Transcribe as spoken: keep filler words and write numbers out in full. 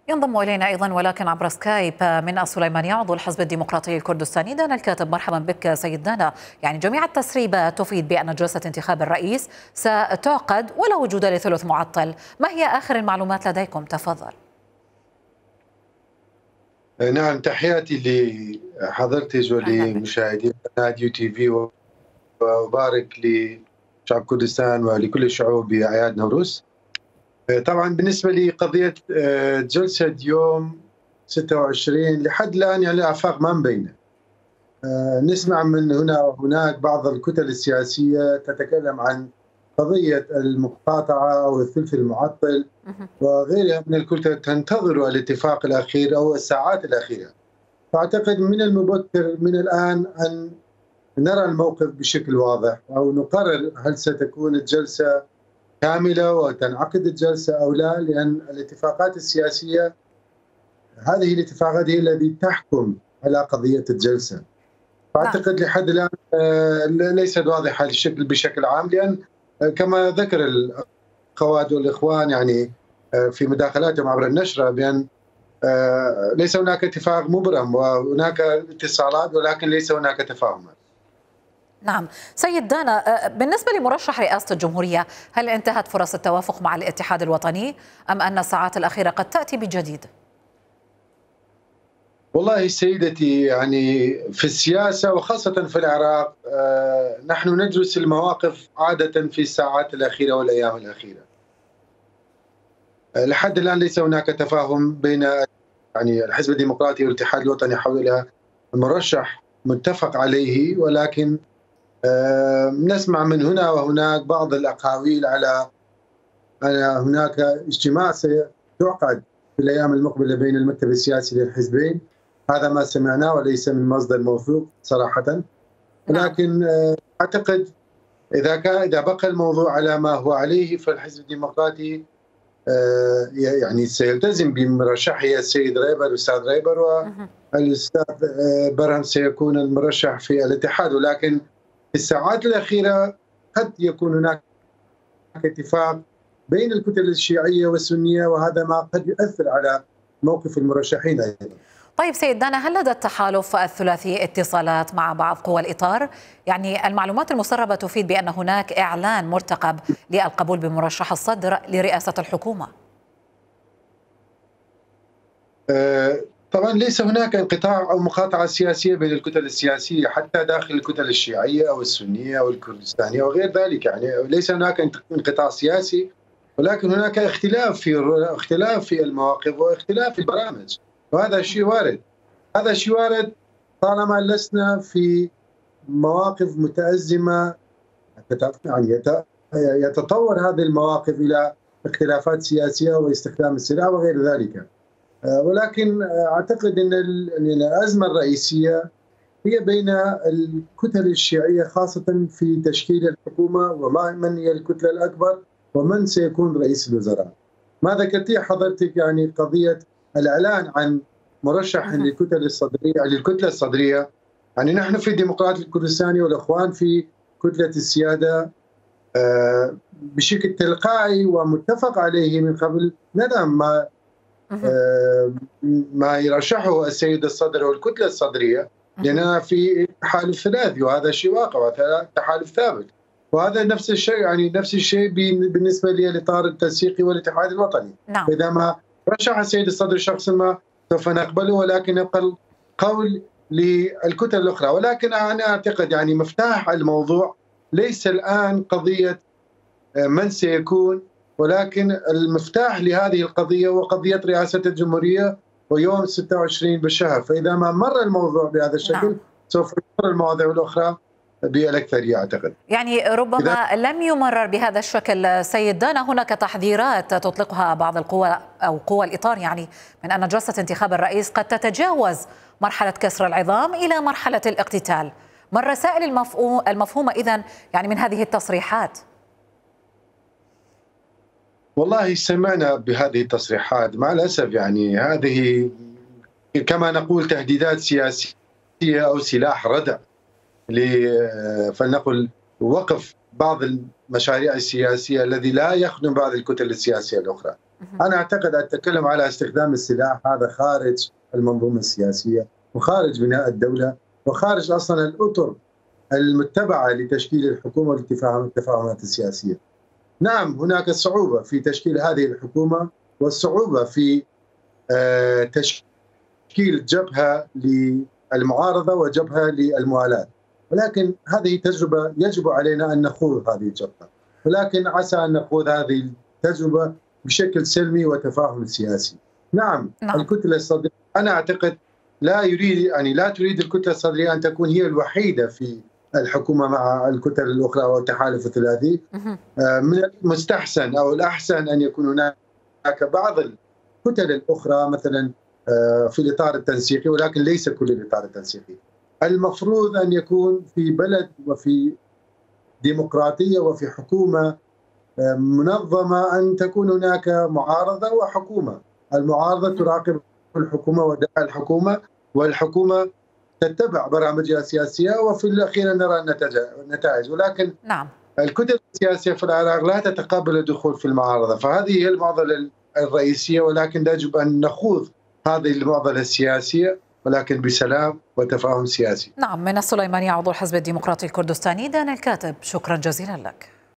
ينضم إلينا أيضا ولكن عبر سكايب من السليمانية عضو الحزب الديمقراطي الكردستاني دانا الكاتب. مرحبا بك سيد دانا. يعني جميع التسريبات تفيد بأن جلسة انتخاب الرئيس ستعقد ولا وجود لثلث معطل. ما هي آخر المعلومات لديكم؟ تفضل. نعم، تحياتي لحضرتك ولمشاهدي قناة يو تي في، وأبارك لشعب كردستان ولكل الشعوب بأعياد نوروز. طبعا بالنسبة لقضية جلسة يوم ستة وعشرين لحد الآن يعني الآفاق ما مبينة. نسمع من هنا وهناك بعض الكتل السياسية تتكلم عن قضية المقاطعة أو الثلث المعطل وغيرها من الكتل تنتظر الاتفاق الأخير أو الساعات الأخيرة. فأعتقد من المبكر من الآن أن نرى الموقف بشكل واضح أو نقرر هل ستكون الجلسة كاملة وتنعقد الجلسة أو لا، لأن الاتفاقات السياسية هذه الاتفاقات هي التي تحكم على قضية الجلسة. فأعتقد لحد الآن ليست واضحة الشكل بشكل عام، لأن كما ذكر الأخوات والإخوان يعني في مداخلاتهم عبر النشرة بأن ليس هناك اتفاق مبرم وهناك اتصالات ولكن ليس هناك تفاهمات. نعم سيد دانا، بالنسبة لمرشح رئاسة الجمهورية، هل انتهت فرص التوافق مع الاتحاد الوطني أم أن الساعات الأخيرة قد تأتي بجديد؟ والله سيدتي، يعني في السياسة وخاصة في العراق نحن ندرس المواقف عادة في الساعات الأخيرة والأيام الأخيرة. لحد الآن ليس هناك تفاهم بين يعني الحزب الديمقراطي والاتحاد الوطني حول مرشح متفق عليه، ولكن نسمع من هنا وهناك بعض الأقاويل على أن هناك اجتماع سيعقد في الأيام المقبلة بين المكتب السياسي للحزبين. هذا ما سمعناه وليس من مصدر موثوق صراحة، ولكن أعتقد إذا كان إذا بقى الموضوع على ما هو عليه فالحزب الديمقراطي يعني سيلتزم بمرشحه السيد ريبر الأستاذ ريبر، والأستاذ برهم سيكون المرشح في الاتحاد. ولكن في الساعات الأخيرة قد يكون هناك اتفاق بين الكتل الشيعية والسنية، وهذا ما قد يؤثر على موقف المرشحين أيضا. طيب سيد دانا، هل لدى التحالف الثلاثي اتصالات مع بعض قوى الإطار؟ يعني المعلومات المسربة تفيد بأن هناك إعلان مرتقب للقبول بمرشح الصدر لرئاسة الحكومة. أه طبعا ليس هناك انقطاع أو مقاطعة سياسية بين الكتل السياسية حتى داخل الكتل الشيعية أو السنية أو الكردستانية وغير ذلك. يعني ليس هناك انقطاع سياسي، ولكن هناك اختلاف في اختلاف في المواقف واختلاف في البرامج، وهذا شيء وارد. هذا شيء وارد طالما لسنا في مواقف متأزمة يعني يتطور هذه المواقف إلى اختلافات سياسية واستخدام السلاح وغير ذلك. ولكن أعتقد أن الأزمة الرئيسية هي بين الكتل الشيعية خاصة في تشكيل الحكومة، ومن هي الكتلة الأكبر ومن سيكون رئيس الوزراء. ما ذكرتيه حضرتك يعني قضية الإعلان عن مرشح للكتل الصدرية للكتلة الصدرية. يعني نحن في الديمقراطي الكردستاني والإخوان في كتلة السيادة بشكل تلقائي ومتفق عليه من قبل ندعم ما ما يرشحه السيد الصدر والكتلة الصدرية، لأننا في تحالف ثلاثي وهذا شيء واقع وتحالف ثابت. وهذا نفس الشيء يعني نفس الشيء بالنسبة للإطار التنسيقي والاتحاد الوطني. نعم. إذا ما رشح السيد الصدر شخص ما سوف نقبله، ولكن يبقى القول للكتل الأخرى. ولكن أنا أعتقد يعني مفتاح الموضوع ليس الآن قضية من سيكون، ولكن المفتاح لهذه القضية هو قضية رئاسة الجمهورية ويوم ستة وعشرين بالشهر. فإذا ما مر الموضوع بهذا الشكل نعم. سوف يمر المواضيع الأخرى بالأكثرية أعتقد. يعني ربما لم يمرر بهذا الشكل سيد دانا. هناك تحذيرات تطلقها بعض القوى أو قوى الإطار يعني من أن جلسة انتخاب الرئيس قد تتجاوز مرحلة كسر العظام إلى مرحلة الاقتتال. ما الرسائل المفهومة إذن يعني من هذه التصريحات؟ والله سمعنا بهذه التصريحات مع الأسف. يعني هذه كما نقول تهديدات سياسية أو سلاح ردع فلنقل وقف بعض المشاريع السياسية الذي لا يخدم بعض الكتل السياسية الأخرى. أنا أعتقد التكلم على استخدام السلاح هذا خارج المنظومة السياسية وخارج بناء الدولة وخارج أصلا الأطر المتبعة لتشكيل الحكومة والتفاهمات السياسية. نعم هناك صعوبة في تشكيل هذه الحكومة والصعوبة في تشكيل جبهة للمعارضة وجبهة للموالاة، ولكن هذه تجربة يجب علينا أن نخوض هذه الجبهة، ولكن عسى أن نخوض هذه التجربة بشكل سلمي وتفاهم سياسي. نعم, نعم. الكتلة الصدرية أنا أعتقد لا يريد يعني لا تريد الكتلة الصدرية أن تكون هي الوحيدة في الحكومة مع الكتل الأخرى والتحالف الثلاثي. من المستحسن أو الأحسن أن يكون هناك بعض الكتل الأخرى مثلا في الإطار التنسيقي، ولكن ليس كل الإطار التنسيقي. المفروض أن يكون في بلد وفي ديمقراطية وفي حكومة منظمة أن تكون هناك معارضة وحكومة. المعارضة تراقب الحكومة ودعم الحكومة، والحكومة تتبع برامجها السياسية، وفي الأخير نرى النتائج. ولكن نعم. الكتل السياسية في العراق لا تتقبل الدخول في المعارضة، فهذه هي المعضلة الرئيسية، ولكن يجب أن نخوض هذه المعضلة السياسية ولكن بسلام وتفاهم سياسي. نعم. من السليمانية عضو الحزب الديمقراطي الكردستاني دان الكاتب، شكرا جزيلا لك.